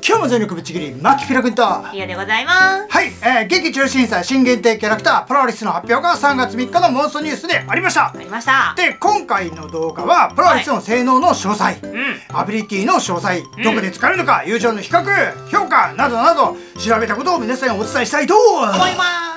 今日も全力ぶっちぎりマキピラ君といやでございます。 はい、劇中審査新限定キャラクターポラリスの発表が3月3日のモンストニュースでありました。 ありました。 で今回の動画はポラリスの性能の詳細、アビリティの詳細、どこで使えるのか、友情の比較評価などなど調べたことを皆さんにお伝えしたいと思います。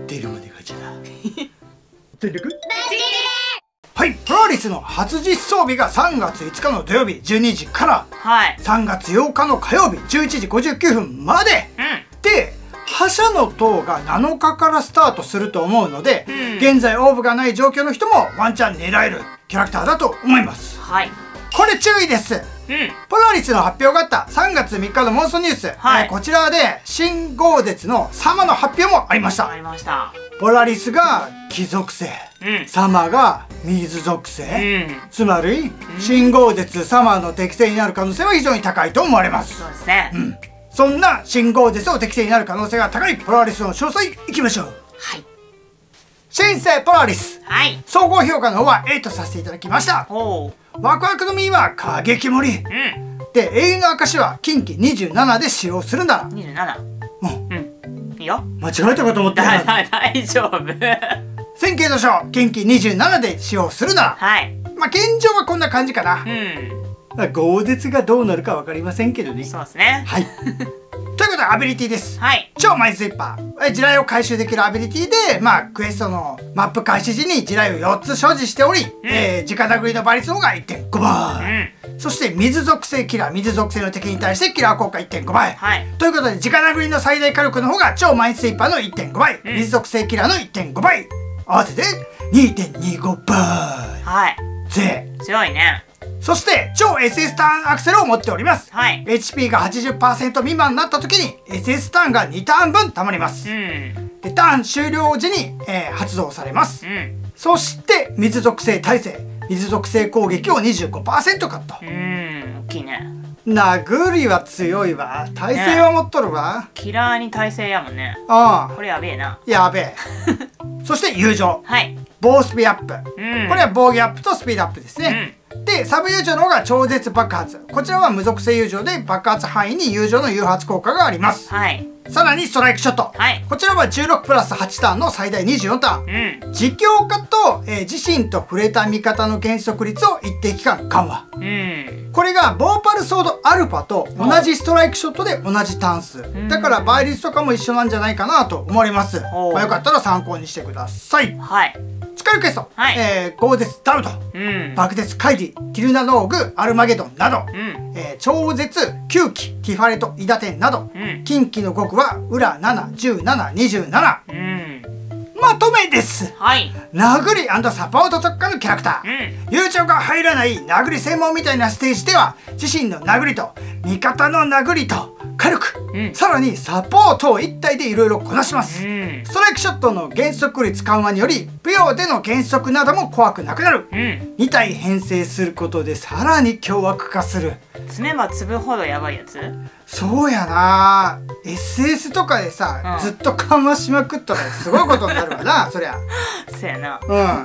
出るまでがじゃな全力はい、ポラリスの初実装日が3月5日の土曜日12時から3月8日の火曜日11時59分まで、で覇者の塔が7日からスタートすると思うので、現在オーブがない状況の人もワンチャン狙えるキャラクターだと思います。 はい、 これ注意です。ポラリスの発表があった3月3日のモンストニュース、こちらで新豪絶のサマの発表もありました。ポラリスが木属性、サマが水属性、つまり新豪絶サマの適性になる可能性は非常に高いと思われます。 そうですね。 そんな新豪絶を適性になる可能性が高いポラリスの詳細いきましょう。 はい。 新生ポラリス、総合評価の方は A とさせていただきました。ワクワクの実は過激盛り、で永遠の証は近畿27で使用するならいいよ。 間違えたかと思って大丈夫。 線形の書近畿27で使用するなら、まあ現状はこんな感じかな。豪絶がどうなるか分かりませんけどね。 そうですね。 はいということでアビリティです。超マイスイッパー、地雷を回収できるアビリティで、クエストのマップ開始時に地雷を4つ所持しており、直殴りの倍率の方が 1.5 倍、そして水属性キラー、水属性の敵に対してキラー効果 1.5 倍、ということで直殴りの最大火力の方が超マイスイッパーの 1.5 倍、水属性キラーの 1.5 倍合わせて 2.25 倍、強いね。そして超 SS ターンアクセルを持っております。HP が 80% 未満になった時に SS ターンが2ターン分たまります。でターン終了時に、発動されます。そして水属性耐性、水属性攻撃を 25% カット。大きいね。殴りは強いわ。耐性は持っとるわ。 キラーに耐性やもんね。これやべえな。やべえ。 そして友情、防スピアップ、これは防御アップとスピードアップですね。でサブ友情の方が超絶爆発、こちらは無属性友情で爆発範囲に友情の誘発効果があります。さらにストライクショット、こちらは16プラス8ターンの最大24ターン、自強化と、自身と触れた味方の減速率を一定期間緩和、これがボーパルソードアルファと同じストライクショットで同じターン数だから倍率とかも一緒なんじゃないかなと思われます。よかったら参考にしてください。使えるクエスト、豪絶ダルト、爆絶カイディ、ティルナノーグ、アルマゲドンなど、超絶9期ティファレトイダテンなど、近畿の5区はウラ7、17、27、まとめです。殴り&サポート特化のキャラクター、友情が入らない殴り専門みたいなステージでは自身の殴りと味方の殴りと火力、さらにサポートを一体でいろいろこなします。ストライクショットの減速率緩和により舞踊での減速なども怖くなくなる、2体編成することでさらに凶悪化する。 積めば積むほどやばいやつ。そうやな。 SS とかでさ、ずっと緩和しまくったらすごいことになるわなそりゃ。 そうやな。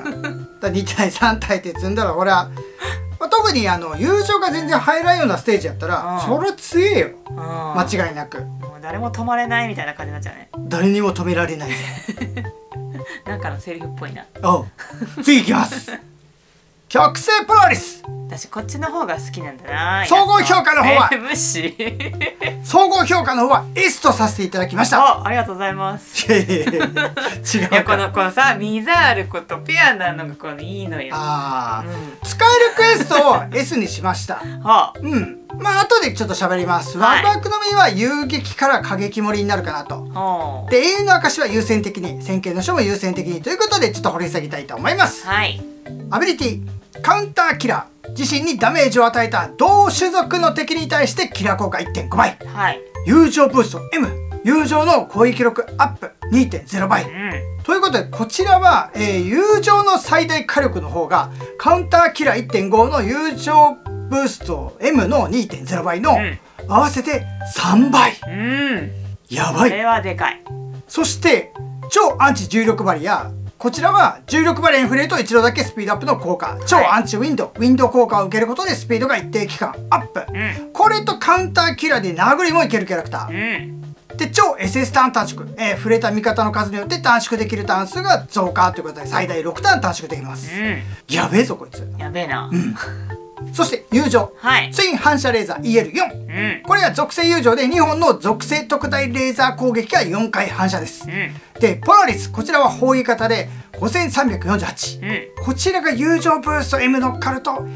2体3体って積んだらほら、特に友情が全然入らんようなステージやったらそれ強えよ、間違いなく。 もう誰も止まれないみたいな感じになっちゃうね。 誰にも止められないなんかのセリフっぽいな。 次いきます極性ポラリス、 私こっちの方が好きなんだな。 総合評価の方は無視総合評価の方は S とさせていただきました。 ありがとうございます。 違う。 このさミザール子とペアなのがこのいいのよ。 使えるクエストを S にしました。後でちょっと喋ります。ワクワクの実は遊撃から過激盛りになるかなと。で永遠の証は優先的に、線形の書も優先的にということでちょっと掘り下げたいと思います。アビリティカウンターキラー、自身にダメージを与えた同種族の敵に対してキラー効果 1.5 倍、友情ブースト M、 友情の攻撃力アップ 2.0 倍、ということでこちらは、友情の最大火力の方がカウンターキラー 1.5 の友情ブースト M の 2.0 倍の合わせて3倍、やばい。 これはでかい。 そして超アンチ重力バリア、 こちらは重力バリアに触れると一度だけスピードアップの効果、超アンチウィンド、ウィンド効果を受けることでスピードが一定期間アップ、これとカウンターキラーで殴りもいけるキャラクター、で超 SS ターン短縮、触れた味方の数によって短縮できるターン数が増加ということで最大6ターン短縮できます、やべえぞこいつ。 やべえな。 そして友情、ツイン反射レーザー EL4、これは属性友情で2本の属性特大レーザー攻撃が4回反射です、でポラリス、こちらは砲撃型で5348、こちらが友情ブースト M 乗っかると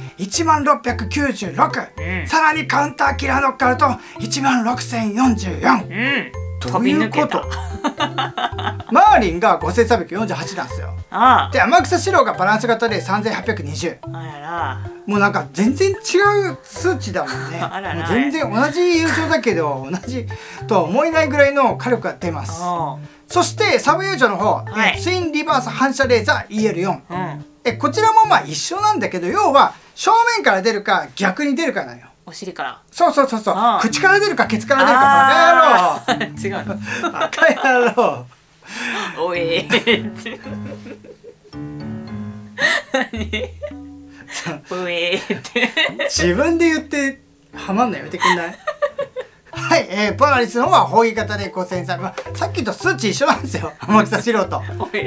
10696、さらにカウンターキラー乗っかると16044、 飛び抜けた。 マーリンが5348なんですよ。で天草四郎がバランス型で3820。もうなんか全然違う数値だもんね。もう全然同じ優勝だけど同じとは思えないぐらいの火力が出ます。そしてサブ友情の方、ツインリバース反射レーザー EL4、こちらもまあ一緒なんだけど、要は正面から出るか逆に出るかなんよ。 お尻から。 そうそうそうそう。口から出るかケツから出るかバカ野郎。 違うの。 バカ野郎。 おい。おいって。 自分で言ってハマんのやめてくんない？はい、ポラリスの方は砲撃型で5300、さっきと数値一緒なんですよ。天草四郎と。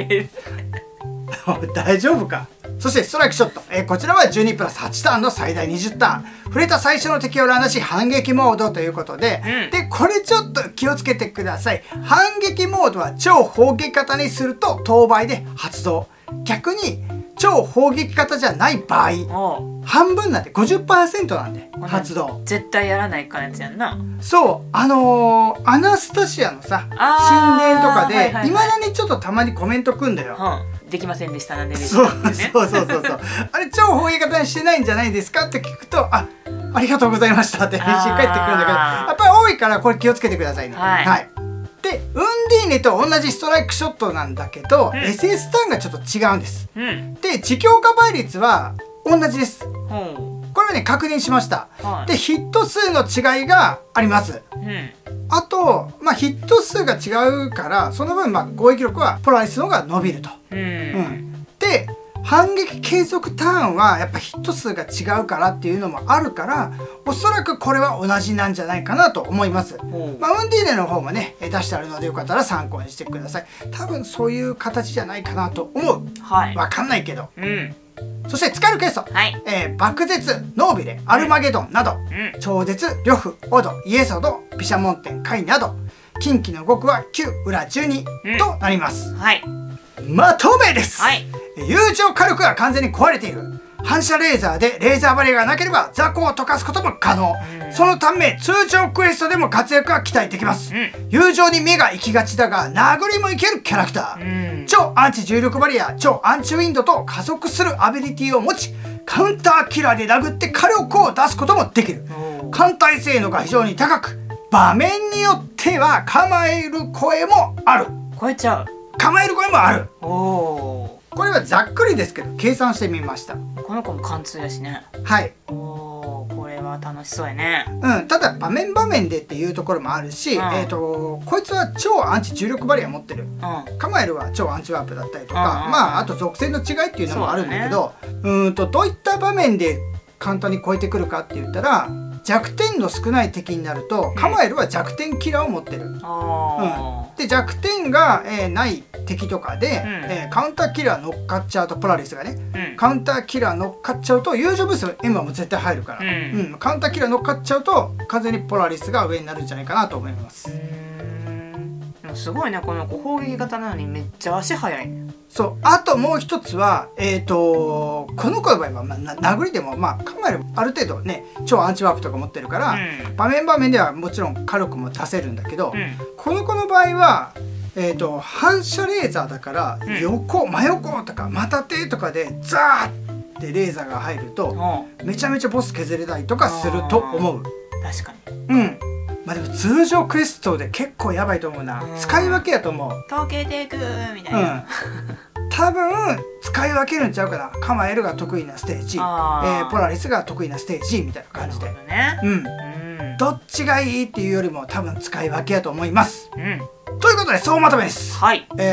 大丈夫か。そしてストライクショット、こちらは12プラス8ターンの最大20ターン、触れた最初の敵を乱打し反撃モードということで、でこれちょっと気をつけてください。反撃モードは超砲撃型にすると当倍で発動、逆に超砲撃型じゃない場合半分なんで 50% なんで発動。 絶対やらないかんやつやんな。 そうアナスタシアのさ神殿とかでいまだにちょっとたまにコメントくんだよ。 できませんでしたなんでですそうあれ超砲撃型にしてないんじゃないですかって聞くと、ありがとうございましたって返信返ってくるんだけど、やっぱり多いからこれ気をつけてくださいね。はいでウンディーネと同じストライクショットなんだけど、SS ターンがちょっと違うんです。で地強化倍率は同じです。これはね確認しました。でヒット数の違いがあります。あとヒット数が違うからその分攻撃力はポラリスの方が伸びると。で反撃継続ターンはやっぱヒット数が違うからっていうのもあるから、おそらくこれは同じなんじゃないかなと思います。ウンディーネの方もね出してあるのでよかったら参考にしてください。多分そういう形じゃないかなと思う。わかんないけど。そして使えるケース、爆絶、ノービレ、アルマゲドンなど、超絶、呂布、オド、イエソド、毘沙門天、カイなど近畿の5区は9裏12となります。まとめです。友情火力が完全に壊れている。反射レーザーでレーザーバリアがなければ雑魚を溶かすことも可能。そのため通常クエストでも活躍が期待できます。友情に目が行きがちだが殴りもいけるキャラクター、超アンチ重力バリア、超アンチウィンドと加速するアビリティを持ち、カウンターキラーで殴って火力を出すこともできる。艦隊性能が非常に高く、場面によっては構える声もある。 超えちゃう。 構える声もある。これはざっくりですけど計算してみました。 この子も貫通やしね。これは楽しそうやね。 ただ場面場面でっていうところもあるし、こいつは超アンチ重力バリア持ってる。カマエルは超アンチワープだったりとか、あと属性の違いっていうのもあるんだけど、どういった場面で簡単に超えてくるかって言ったら、弱点の少ない敵になるとカマエルは弱点キラーを持ってる。で弱点がない敵とかでカウンターキラー乗っかっちゃうと、ポラリスがねカウンターキラー乗っかっちゃうと友情ブースト M はもう絶対入るから、カウンターキラー乗っかっちゃうと完全にポラリスが上になるんじゃないかなと思います。 でもすごいね、この子砲撃型なのにめっちゃ足速いね。 そうあともう一つはこの子の場合は殴りでもカマエルある程度ね超アンチワープとか持ってるから、場面場面ではもちろん火力も出せるんだけど、この子の場合は反射レーザーだから横、真横とか股手とかでザーってレーザーが入るとめちゃめちゃボス削れたりとかすると思う。 確かに。 でも通常クエストで結構やばいと思うな。使い分けやと思う。 溶けていくみたいな。 多分使い分けるんちゃうかな。カマエルが得意なステージ、ポラリスが得意なステージみたいな感じで。どっちがいいっていうよりも多分使い分けやと思います。ということで総まとめです。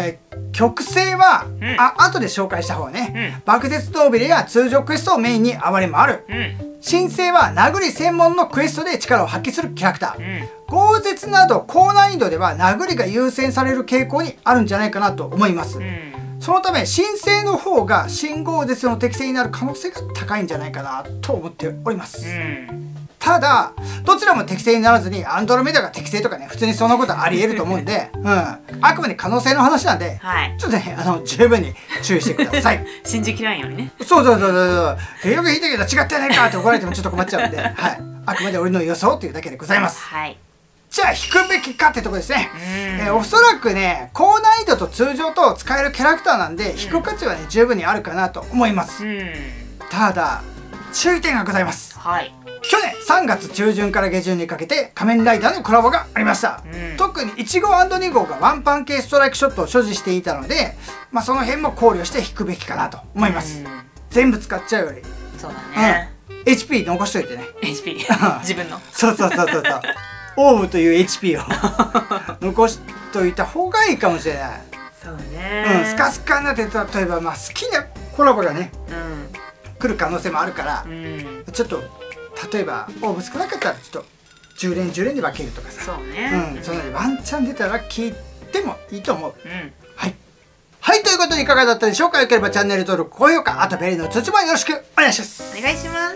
極性は、後で紹介した方がね、爆絶ドーベルや通常クエストをメインに暴れ回る。新星は殴り専門のクエストで力を発揮するキャラクター。豪絶など高難易度では殴りが優先される傾向にあるんじゃないかなと思います。そのため新星の方が新豪絶の適性になる可能性が高いんじゃないかなと思っております。ただどちらも適正にならずにアンドロメダが適正とかね、普通にそんなことはありえると思うんで、あくまで可能性の話なんで、ちょっとね十分に注意してください。 信じきらんようにね。 そうよく聞いたけど違ってないかって怒られてもちょっと困っちゃうんで、あくまで俺の予想っていうだけでございます。じゃあ引くべきかってとこですね。おそらくね高難易度と通常と使えるキャラクターなんで引く価値はね十分にあるかなと思います。ただ注意点がございます。去年3月中旬から下旬にかけて仮面ライダーのコラボがありました。特に1号 &2 号がワンパン系ストライクショットを所持していたので、その辺も考慮して引くべきかなと思います。全部使っちゃうよりそうだね、 HP 残しといてね。 HP 自分のそうオーブという HP を残しといた方がいいかもしれない。 そうね、 スカスカになって例えば好きなコラボがね、来る可能性もあるから、ちょっと例えばオーブ少なかったらちょっと10連で分けるとかさ、そのワンチャン出たら聞いてもいいと思う。はい、ということでいかがだったでしょうか。よければチャンネル登録、高評価、あとベルの通知もよろしくお願いします。 お願いします。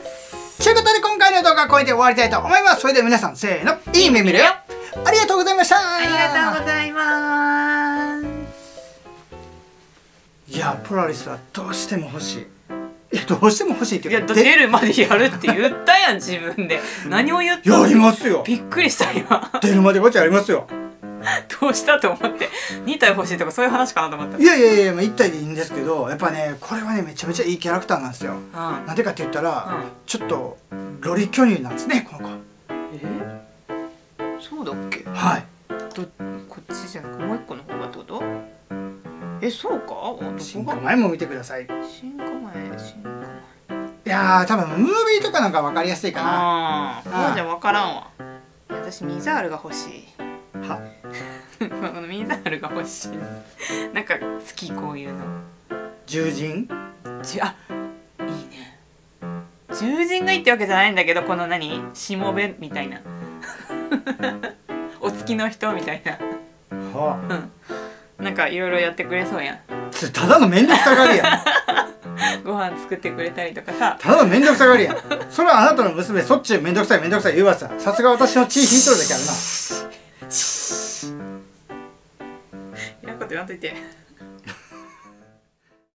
ということで今回の動画はこれで終わりたいと思います。それでは皆さんせーの、いい夢見るよ。ありがとうございました。 ありがとうございます。 いやポラリスはどうしても欲しい。いやどうしても欲しいっていうか、 出るまでやるって言ったやん自分で。何を言ったの？ やりますよ。 びっくりした今。 出るまでこっちやりますよ。 どうしたと思って2体欲しいとかそういう話かなと思った。 いや1体でいいんですけど、やっぱねこれはねめちゃめちゃいいキャラクターなんですよ。なんでかって言ったら、ちょっとロリ巨乳なんですねこの子。 そうだっけ？こっちじゃなくもう一個の方がってこと？そうか？ 進化前も見てください。 進化前。 いや多分ムービーとかなんか分かりやすいかな。 そうじゃ分からんわ。私ミザールが欲しい。このミザールが欲しい。なんか好きこういうの。 獣人？ いいね。獣人がいいってわけじゃないんだけど、このしもべみたいなお付きの人みたいな。なんかいろいろやってくれそうやん。 ただの面倒くさがりやん。 ご飯作ってくれたりとかさ。ただの面倒くさがりやん。それはあなたの娘そっち面倒くさい言うわさ。さすが私の血引いとるだけあるな。 いらんこと言わんといて。